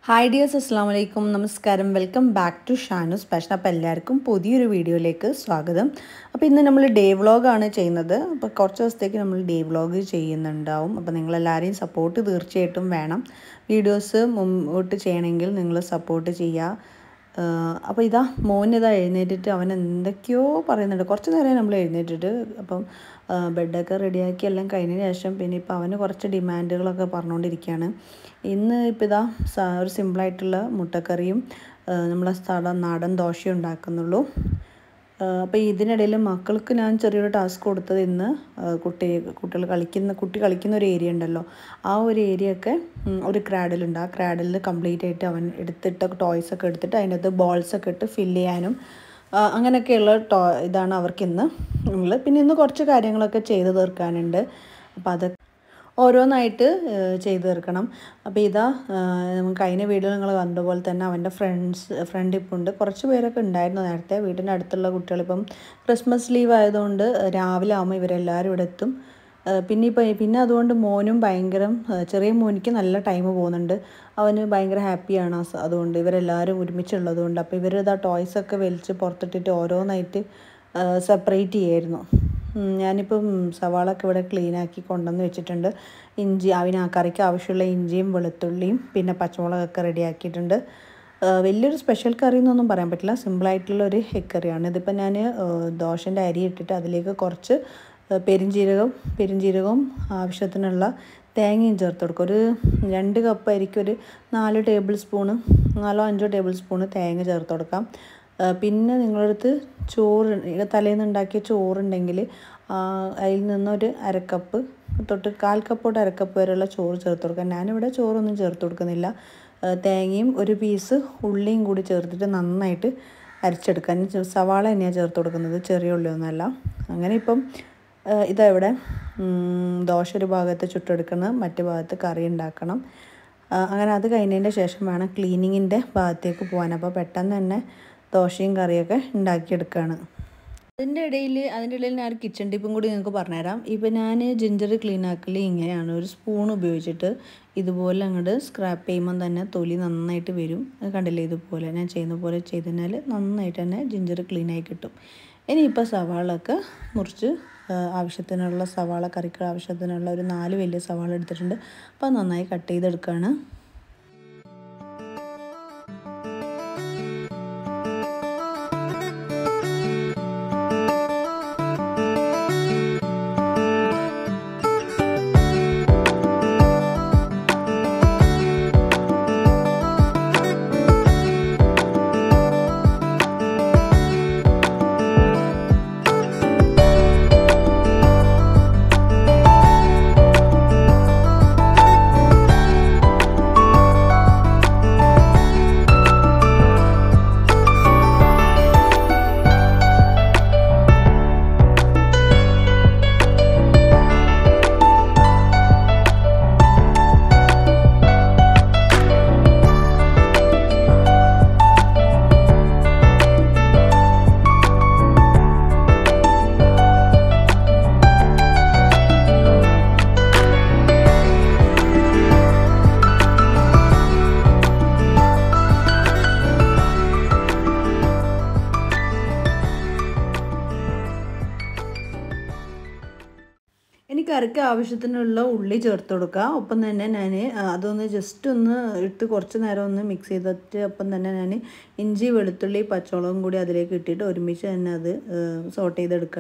Hi dears, അസ്സാം വലൈക്കും, നമസ്കാരം. Welcome back to Shanu's passion. അപ്പോൾ എല്ലാവർക്കും പുതിയൊരു വീഡിയോയിലേക്ക് സ്വാഗതം. അപ്പോൾ ഇന്ന് നമ്മൾ ഡേ വ്ളോഗാണ് ചെയ്യുന്നത്. അപ്പോൾ കുറച്ച് ദിവസത്തേക്ക് നമ്മൾ ഡേ വ്ളോഗ് ചെയ്യുന്നുണ്ടാവും. അപ്പോൾ നിങ്ങളെല്ലാവരെയും സപ്പോർട്ട് തീർച്ചയായിട്ടും വേണം. വീഡിയോസ് മുമ്പോട്ട് ചെയ്യണമെങ്കിൽ നിങ്ങൾ സപ്പോർട്ട് ചെയ്യുക. അപ്പോൾ ഇതാ മോനിതാ എഴുന്നേറ്റിട്ട് അവൻ എന്തൊക്കെയോ പറയുന്നുണ്ട്. കുറച്ച് നേരം നമ്മൾ എഴുന്നേറ്റിട്ട് അപ്പം ബെഡൊക്കെ റെഡിയാക്കി എല്ലാം കഴിഞ്ഞതിന് ശേഷം പിന്നെ ഇപ്പോൾ അവന് കുറച്ച് ഡിമാൻഡുകളൊക്കെ പറഞ്ഞുകൊണ്ടിരിക്കുകയാണ്. ഇന്ന് ഇപ്പോൾ ഇതാ ഒരു സിമ്പിളായിട്ടുള്ള മുട്ടക്കറിയും നമ്മളെ നാടൻ ദോശയും ഉണ്ടാക്കുന്നുള്ളൂ. അപ്പോൾ ഇതിനിടയിൽ മക്കൾക്ക് ഞാൻ ചെറിയൊരു ടാസ്ക് കൊടുത്തത് ഇന്ന് കുട്ടി കളിക്കുന്ന ഒരു ഏരിയ ഉണ്ടല്ലോ, ആ ഒരു ഏരിയ ഒക്കെ ഒരു ക്രാഡിലുണ്ട്. ആ ക്രാഡിൽ കംപ്ലീറ്റ് ആയിട്ട് അവൻ എടുത്തിട്ട് ടോയ്സൊക്കെ എടുത്തിട്ട് അതിൻ്റെ അകത്ത് ബോൾസൊക്കെ ഇട്ട് ഫില്ല് ചെയ്യാനും അങ്ങനെയൊക്കെയുള്ള ഇതാണ് അവർക്കിന്ന് ഉള്ളത്. പിന്നെ ഇന്ന് കുറച്ച് കാര്യങ്ങളൊക്കെ ചെയ്ത് തീർക്കാനുണ്ട്. അപ്പോൾ അതൊക്കെ ഓരോന്നായിട്ട് ചെയ്ത് തീർക്കണം. അപ്പോൾ ഇതാ കഴിഞ്ഞ വീഡിയോ നിങ്ങൾ കണ്ടതുപോലെ തന്നെ അവൻ്റെ ഫ്രണ്ട് ഇപ്പോൾ ഉണ്ട്. കുറച്ച് പേരൊക്കെ ഉണ്ടായിരുന്നു നേരത്തെ. വീടിൻ്റെ അടുത്തുള്ള കുട്ടികളിപ്പം ക്രിസ്മസ് ലീവ് ആയതുകൊണ്ട് രാവിലെ ആകുമ്പോൾ ഇവരെല്ലാവരും ഇവിടെ എത്തും. പിന്നെ അതുകൊണ്ട് മോനും ചെറിയ മോനിക്ക് നല്ല ടൈം പോകുന്നുണ്ട്. അവന് ഭയങ്കര ഹാപ്പിയാണ്. അതുകൊണ്ട് ഇവരെല്ലാവരും ഒരുമിച്ചുള്ളതുകൊണ്ട്. അപ്പോൾ ഇവരിതാ ടോയ്സൊക്കെ വലിച്ച് പുറത്തിട്ടിട്ട് ഓരോന്നായിട്ട് സെപ്പറേറ്റ് ചെയ്യായിരുന്നു. ഞാനിപ്പം സവാളൊക്കെ ഇവിടെ ക്ലീനാക്കി കൊണ്ടുവന്ന് വെച്ചിട്ടുണ്ട്. ആ കറിക്ക് ആവശ്യമുള്ള ഇഞ്ചിയും വെളുത്തുള്ളിയും പിന്നെ പച്ചമുളകൊക്കെ റെഡിയാക്കിയിട്ടുണ്ട്. വലിയൊരു സ്പെഷ്യൽ കറി എന്നൊന്നും പറയാൻ പറ്റില്ല, സിമ്പിളായിട്ടുള്ള ഒരു എഗ് കറിയാണ്. ഇതിപ്പോൾ ഞാൻ ദോശൻ്റെ അരി ഇട്ടിട്ട് അതിലേക്ക് കുറച്ച് പെരിഞ്ജീരകവും ആവശ്യത്തിനുള്ള തേങ്ങയും ചേർത്ത് കൊടുക്കും. ഒരു 2 കപ്പ് അരിക്ക് ഒരു 4 ടേബിൾ സ്പൂണ് 4-5 ടേബിൾ സ്പൂണ് തേങ്ങ ചേർത്ത് കൊടുക്കാം. പിന്നെ നിങ്ങളടുത്ത് തലേന്ന് ഉണ്ടാക്കിയ ചോറുണ്ടെങ്കിൽ അതിൽ നിന്നൊരു 1/2 കപ്പ് തൊട്ട് 1/4 കപ്പ് തൊട്ട് 1/2 കപ്പ് വരെയുള്ള ചോറ് ചേർത്ത് കൊടുക്കാം. ഞാനിവിടെ ചോറൊന്നും ചേർത്ത് കൊടുക്കുന്നില്ല. തേങ്ങയും ഒരു പീസ് ഉള്ളിയും കൂടി ചേർത്തിട്ട് നന്നായിട്ട് അരച്ചെടുക്കാൻ. സവാള തന്നെയാണ് ചേർത്ത് കൊടുക്കുന്നത്, ചെറിയ ഉള്ളിയൊന്നുമല്ല. അങ്ങനെ ഇപ്പം ഇതാ ഇവിടെ ദോശ ഒരു ഭാഗത്ത് ചുട്ടെടുക്കണം, മറ്റു ഭാഗത്ത് കറി ഉണ്ടാക്കണം. അങ്ങനെ അത് കഴിഞ്ഞതിൻ്റെ ശേഷം വേണം ക്ലീനിങ്ങിൻ്റെ ഭാഗത്തേക്ക് പോകാൻ. അപ്പോൾ പെട്ടെന്ന് തന്നെ ദോശയും കറിയൊക്കെ ഉണ്ടാക്കിയെടുക്കുകയാണ്. അതിൻ്റെ ഇടയിൽ ഞാൻ ഒരു കിച്ചൺ ടിപ്പും കൂടി നിങ്ങൾക്ക് പറഞ്ഞുതരാം. ഇപ്പോൾ ഞാൻ ജിഞ്ചർ ക്ലീൻ ആക്കൽ ഇങ്ങനെയാണ്. ഒരു സ്പൂൺ ഉപയോഗിച്ചിട്ട് ഇതുപോലെ അങ്ങോട്ട് സ്ക്രാപ്പ് ചെയ്യുമ്പം തന്നെ തൊലി നന്നായിട്ട് വരും. കണ്ടില്ലേ, ഇതുപോലെ ഞാൻ ചെയ്യുന്ന പോലെ ചെയ്ത് കഴിഞ്ഞാൽ നന്നായിട്ട് തന്നെ ജിഞ്ചർ ക്ലീനായി കിട്ടും. ഇനിയിപ്പോൾ സവാളൊക്കെ മുറിച്ച് കറിക്ക് ആവശ്യത്തിനുള്ള ഒരു 4 വലിയ സവാള എടുത്തിട്ടുണ്ട്. അപ്പോൾ നന്നായി കട്ട് ചെയ്തെടുക്കുകയാണ്. കറിക്ക് ആവശ്യത്തിനുള്ള ഉള്ളി ചേർത്ത് കൊടുക്കുക. ഒപ്പം തന്നെ ഞാൻ അതൊന്ന് ജസ്റ്റ് ഒന്ന് ഇട്ട് കുറച്ച് നേരം ഒന്ന് മിക്സ് ചെയ്തിട്ട് ഒപ്പം തന്നെ ഞാൻ ഇഞ്ചി വെളുത്തുള്ളി പച്ചമുളകും കൂടി അതിലേക്ക് ഇട്ടിട്ട് ഒരുമിച്ച് തന്നെ അത് സോട്ട് ചെയ്തെടുക്കുക.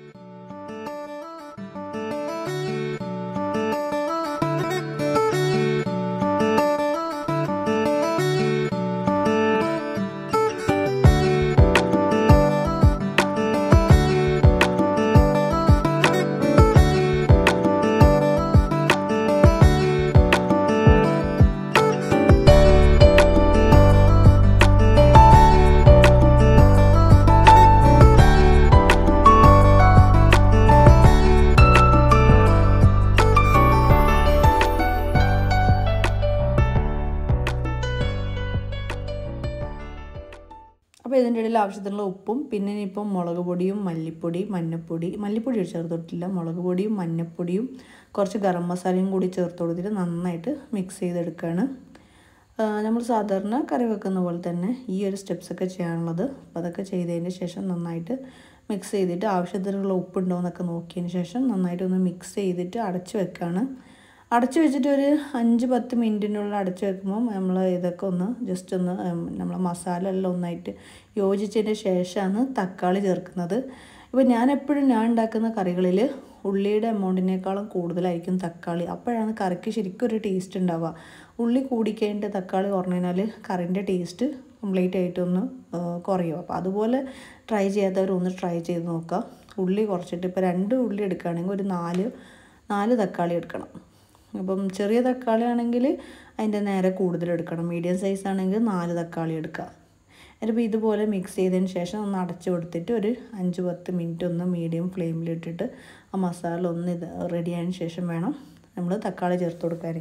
അപ്പോൾ ഇതിൻ്റെ ഇടയിൽ ആവശ്യത്തിനുള്ള ഉപ്പും പിന്നെ ഇനിയിപ്പം മുളക് പൊടിയും മല്ലിപ്പൊടി ചേർത്തിട്ടില്ല, മുളക് പൊടിയും മഞ്ഞൾപ്പൊടിയും കുറച്ച് ഗരം മസാലയും കൂടി ചേർത്ത് കൊടുത്തിട്ട് നന്നായിട്ട് മിക്സ് ചെയ്തെടുക്കുകയാണ്. നമ്മൾ സാധാരണ കറി വെക്കുന്ന പോലെ തന്നെ ഈ ഒരു സ്റ്റെപ്സൊക്കെ ചെയ്യാനുള്ളത്. അപ്പോൾ അതൊക്കെ ചെയ്തതിന് ശേഷം നന്നായിട്ട് മിക്സ് ചെയ്തിട്ട് ആവശ്യത്തിനുള്ള ഉപ്പുണ്ടോ എന്നൊക്കെ നോക്കിയതിന് ശേഷം നന്നായിട്ടൊന്ന് മിക്സ് ചെയ്തിട്ട് അടച്ച് വെക്കുകയാണ്. അടച്ച് വെച്ചിട്ട് ഒരു 5-10 മിനിറ്റിനുള്ളിൽ അടച്ച് വെക്കുമ്പോൾ നമ്മൾ ഇതൊക്കെ ഒന്ന് ജസ്റ്റ് ഒന്ന് നമ്മളെ മസാല എല്ലാം ഒന്നായിട്ട് യോജിച്ചതിന് ശേഷമാണ് തക്കാളി ചേർക്കുന്നത്. ഇപ്പോൾ ഞാൻ ഉണ്ടാക്കുന്ന കറികളിൽ ഉള്ളിയുടെ എമൗണ്ടിനേക്കാളും കൂടുതലായിരിക്കും തക്കാളി. അപ്പോഴാണ് കറിക്ക് ശരിക്കും ഒരു ടേസ്റ്റ് ഉണ്ടാവുക. ഉള്ളി കൂടിക്കഴിഞ്ഞിട്ട് തക്കാളി കുറഞ്ഞാൽ കറിൻ്റെ ടേസ്റ്റ് കംപ്ലീറ്റ് ആയിട്ടൊന്ന് കുറയും. അപ്പോൾ അതുപോലെ ട്രൈ ചെയ്യാത്തവരൊന്ന് ട്രൈ ചെയ്ത് നോക്കുക. ഉള്ളി കുറച്ചിട്ട് ഇപ്പോൾ 2 ഉള്ളി എടുക്കുകയാണെങ്കിൽ ഒരു 4 തക്കാളി എടുക്കണം. അപ്പം ചെറിയ തക്കാളി ആണെങ്കിൽ അതിൻ്റെ നേരെ കൂടുതൽ എടുക്കണം. മീഡിയം സൈസ് ആണെങ്കിൽ 4 തക്കാളി എടുക്കുക. എന്നിട്ടിപ്പോൾ ഇതുപോലെ മിക്സ് ചെയ്തതിന് ശേഷം ഒന്ന് അടച്ചു കൊടുത്തിട്ട് ഒരു 5-10 മിനിറ്റ് ഒന്ന് മീഡിയം ഫ്ലെയിമിലിട്ടിട്ട് ആ മസാല ഒന്ന് റെഡി ആയതിന് ശേഷം വേണം നമ്മൾ തക്കാളി ചേർത്ത് കൊടുക്കാൻ.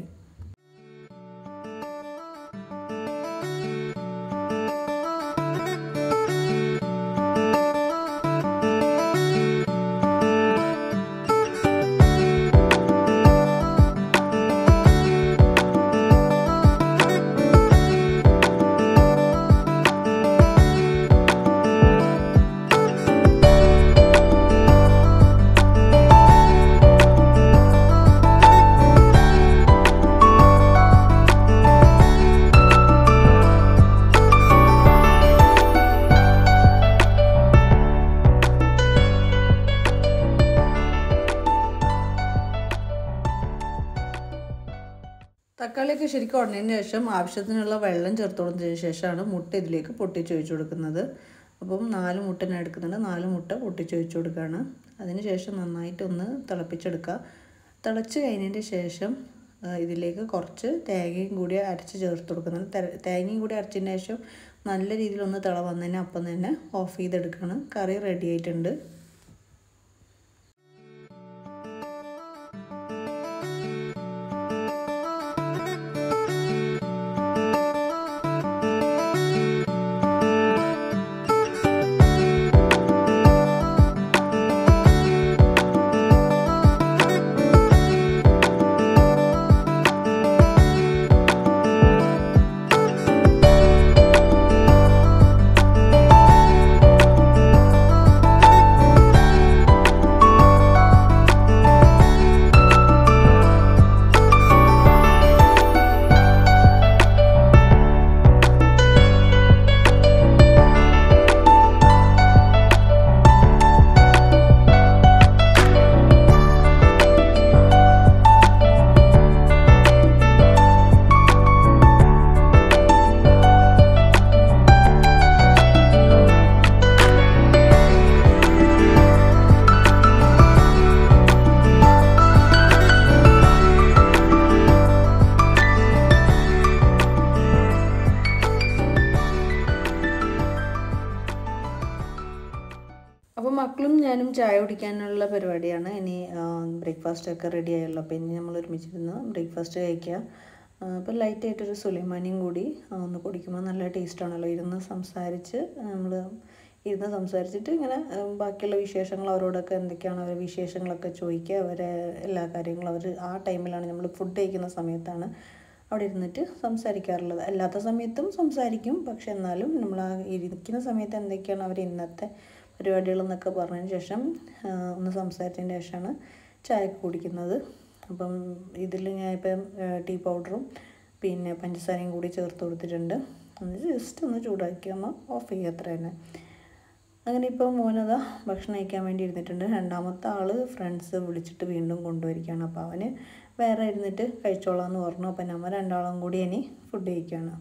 തക്കാളിയൊക്കെ ശരിക്കും ഉടനതിന് ശേഷം ആവശ്യത്തിനുള്ള വെള്ളം ചേർത്ത് കൊടുത്തതിന് ശേഷമാണ് മുട്ട ഇതിലേക്ക് പൊട്ടിച്ചൊഴിച്ച് കൊടുക്കുന്നത്. അപ്പം 4 മുട്ട ഞാൻ എടുക്കുന്നുണ്ട്. 4 മുട്ട പൊട്ടിച്ചൊഴിച്ച് കൊടുക്കുകയാണ്. അതിന് ശേഷം നന്നായിട്ടൊന്ന് തിളപ്പിച്ചെടുക്കുക. തിളച്ച് കഴിഞ്ഞതിന് ശേഷം ഇതിലേക്ക് കുറച്ച് തേങ്ങയും കൂടി അരച്ച് ചേർത്ത് കൊടുക്കുന്നുണ്ട്. തേങ്ങയും കൂടി അരച്ചതിന് ശേഷം നല്ല രീതിയിലൊന്ന് തിള വന്നതിന് അപ്പം തന്നെ ഓഫ് ചെയ്തെടുക്കുകയാണ്. കറി റെഡി ആയിട്ടുണ്ട്. അപ്പോൾ മക്കളും ഞാനും ചായ കുടിക്കാനുള്ള പരിപാടിയാണ്. ഇനി ബ്രേക്ക്ഫാസ്റ്റൊക്കെ റെഡി ആയല്ലോ. അപ്പോൾ ഇനി നമ്മൾ ഒരുമിച്ചിരുന്ന് ബ്രേക്ക്ഫാസ്റ്റ് കഴിക്കുക. അപ്പോൾ ലൈറ്റായിട്ടൊരു സുലൈമാനിയും കൂടി ഒന്ന് കുടിക്കുമ്പോൾ നല്ല ടേസ്റ്റാണല്ലോ. ഇരുന്ന് സംസാരിച്ചിട്ട് ഇങ്ങനെ ബാക്കിയുള്ള വിശേഷങ്ങൾ അവരോടൊക്കെ എന്തൊക്കെയാണ് അവരുടെ വിശേഷങ്ങളൊക്കെ ചോദിക്കുക. അവരെ എല്ലാ കാര്യങ്ങളും അവർ ആ ടൈമിലാണ് നമ്മൾ ഫുഡ് കഴിക്കുന്ന സമയത്താണ് അവിടെ ഇരുന്നിട്ട് സംസാരിക്കാറുള്ളത്. അല്ലാത്ത സമയത്തും സംസാരിക്കും. പക്ഷെ എന്നാലും നമ്മൾ ആ ഇരിക്കുന്ന സമയത്ത് എന്തൊക്കെയാണ് അവർ ഇന്നത്തെ പരിപാടികളെന്നൊക്കെ പറഞ്ഞതിന് ശേഷം ഒന്ന് സംസാരിച്ചതിന് ശേഷമാണ് ചായ കുടിക്കുന്നത്. അപ്പം ഇതിൽ ഞാനിപ്പം ടീ പൗഡറും പിന്നെ പഞ്ചസാരയും കൂടി ചേർത്ത് കൊടുത്തിട്ടുണ്ട്. ജസ്റ്റ് ഒന്ന് ചൂടാക്കിയാൽ ഓഫ് ചെയ്യുക, അത്ര തന്നെ. അങ്ങനെ ഇപ്പോൾ മോനതാ ഭക്ഷണം കഴിക്കാൻ വേണ്ടി ഇരുന്നിട്ടുണ്ട്. രണ്ടാമത്തെ ആൾ ഫ്രണ്ട്സ് വിളിച്ചിട്ട് വീണ്ടും കൊണ്ടുവരികയാണ്. അപ്പോൾ അവന് വേറെ ഇരുന്നിട്ട് കഴിച്ചോളാമെന്ന് പറഞ്ഞു. അപ്പം നമ്മൾ രണ്ടാളും കൂടി ഇനി ഫുഡ് കഴിക്കുകയാണ്.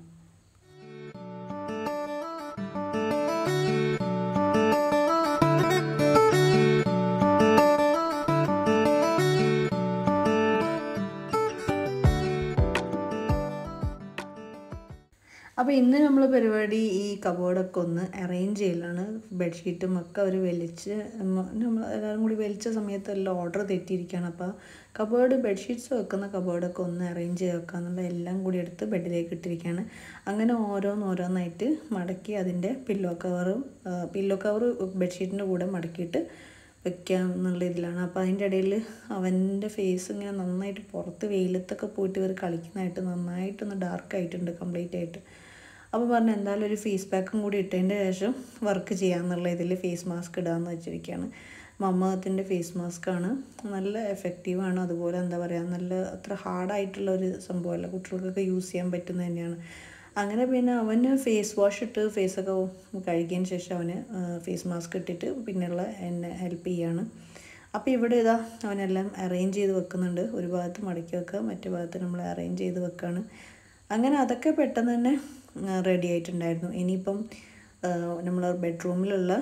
അപ്പോൾ ഇന്ന് നമ്മൾ പരിപാടി ഈ കബോർഡൊക്കെ ഒന്ന് അറേഞ്ച് ചെയ്യലാണ്. ബെഡ്ഷീറ്റും ഒക്കെ അവർ നമ്മൾ എല്ലാവരും കൂടി വലിച്ച സമയത്തെല്ലാം ഓർഡർ തെറ്റിയിരിക്കുകയാണ്. അപ്പോൾ ബെഡ്ഷീറ്റ്സ് വെക്കുന്ന കബോർഡൊക്കെ ഒന്ന് അറേഞ്ച് ചെയ്ത് വെക്കാന്നുള്ള എല്ലാം കൂടി എടുത്ത് ബെഡിലേക്ക് ഇട്ടിരിക്കുകയാണ്. അങ്ങനെ ഓരോന്നായിട്ട് മടക്കി അതിൻ്റെ പില്ലോ കവർ ബെഡ്ഷീറ്റിൻ്റെ കൂടെ മടക്കിയിട്ട് വെക്കാം എന്നുള്ള ഇതിലാണ്. അപ്പോൾ അതിൻ്റെ ഇടയിൽ അവൻ്റെ ഫേസ് ഇങ്ങനെ നന്നായിട്ട് പുറത്ത് വെയിലത്തൊക്കെ പോയിട്ട് ഇവർ കളിക്കുന്നതായിട്ട് നന്നായിട്ടൊന്ന് ഡാർക്കായിട്ടുണ്ട് കംപ്ലീറ്റ് ആയിട്ട്. അപ്പോൾ പറഞ്ഞു എന്തായാലും ഒരു ഫേസ് പാക്കും കൂടി ഇട്ടതിൻ്റെ ശേഷം വർക്ക് ചെയ്യാമെന്നുള്ള ഇതിൽ ഫേസ് മാസ്ക് ഇടാമെന്ന് വെച്ചിരിക്കുകയാണ്. മമ്മത്തിൻ്റെ ഫേസ് മാസ്കാണ്, നല്ല എഫക്റ്റീവാണ്. അതുപോലെ എന്താ പറയുക, നല്ല അത്ര ഹാർഡായിട്ടുള്ള ഒരു സംഭവമല്ല, കുട്ടികൾക്കൊക്കെ യൂസ് ചെയ്യാൻ പറ്റുന്നത് തന്നെയാണ്. അങ്ങനെ പിന്നെ അവന് ഫേസ് വാഷ് ഇട്ട് ഫേസൊക്കെ കഴുകിയതിന് ശേഷം അവന് ഫേസ് മാസ്ക് ഇട്ടിട്ട് പിന്നെയുള്ള എന്നെ ഹെൽപ്പ് ചെയ്യാണ്. അപ്പോൾ ഇവിടെ ഇതാ അവനെല്ലാം അറേഞ്ച് ചെയ്ത് വെക്കുന്നുണ്ട്. ഒരു ഭാഗത്ത് മടക്കി വെക്കുക, മറ്റു ഭാഗത്ത് നമ്മൾ അറേഞ്ച് ചെയ്ത് വെക്കുകയാണ്. അങ്ങനെ അതൊക്കെ പെട്ടെന്ന് തന്നെ റെഡി ആയിട്ടുണ്ടായിരുന്നു. ഇനിയിപ്പം നമ്മൾ ബെഡ്റൂമിലുള്ള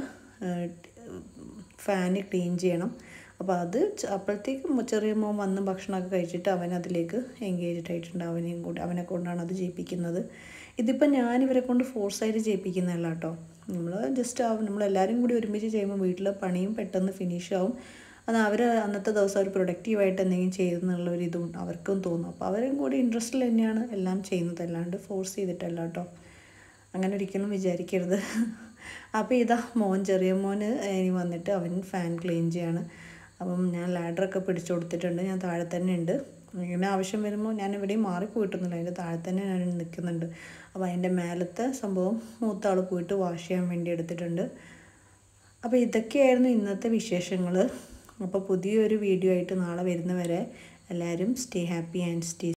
ഫാന് ക്ലീൻ ചെയ്യണം. അപ്പോൾ അത് അപ്പോഴത്തേക്കും ചെറിയ മോൻ വന്ന് ഭക്ഷണമൊക്കെ കഴിച്ചിട്ട് അവൻ അതിലേക്ക് എൻഗേജ്ഡ് ആയിട്ടുണ്ട്. അവനെ കൊണ്ടാണ് അത് ചെയ്യിപ്പിക്കുന്നത്. ഇതിപ്പോൾ ഞാനിവരെ കൊണ്ട് ഫോഴ്സായിട്ട് ചെയ്യിപ്പിക്കുന്നതല്ല കേട്ടോ. നമ്മൾ ജസ്റ്റ് നമ്മളെല്ലാവരും കൂടി ഒരുമിച്ച് ചെയ്യുമ്പോൾ വീട്ടിലെ പണിയും പെട്ടെന്ന് ഫിനിഷ് ആവും. അത് അവർ അന്നത്തെ ദിവസം അവർ പ്രൊഡക്റ്റീവായിട്ട് എന്തെങ്കിലും ചെയ്യുന്നുള്ളൊരു ഇതും അവർക്കും തോന്നും. അപ്പോൾ അവരും കൂടി ഇൻട്രസ്റ്റിൽ തന്നെയാണ് എല്ലാം ചെയ്യുന്നത്, അല്ലാണ്ട് ഫോഴ്സ് ചെയ്തിട്ടല്ല കേട്ടോ. അങ്ങനെ ഒരിക്കലും വിചാരിക്കരുത്. അപ്പോൾ ഇതാ ചെറിയ മോന് ഇനി വന്നിട്ട് അവൻ ഫാൻ ക്ലീൻ ചെയ്യാണ്. അപ്പം ഞാൻ ലാഡറൊക്കെ പിടിച്ചു കൊടുത്തിട്ടുണ്ട്. ഞാൻ താഴെ തന്നെ ഉണ്ട്. ഇങ്ങനെ ആവശ്യം വരുമ്പോൾ ഞാൻ എവിടെയും മാറിപ്പോയിട്ടൊന്നുമില്ല, അതിൻ്റെ താഴെ തന്നെ ഞാൻ നിൽക്കുന്നുണ്ട്. അപ്പോൾ അതിൻ്റെ മേലത്തെ സംഭവം മൂത്ത ആൾ പോയിട്ട് വാഷ് ചെയ്യാൻ വേണ്ടി എടുത്തിട്ടുണ്ട്. അപ്പോൾ ഇതൊക്കെയായിരുന്നു ഇന്നത്തെ വിശേഷങ്ങൾ. അപ്പോൾ പുതിയൊരു വീഡിയോ ആയിട്ട് നാളെ വരുന്നവരെ എല്ലാവരും സ്റ്റേ ഹാപ്പി ആൻഡ് സ്റ്റേ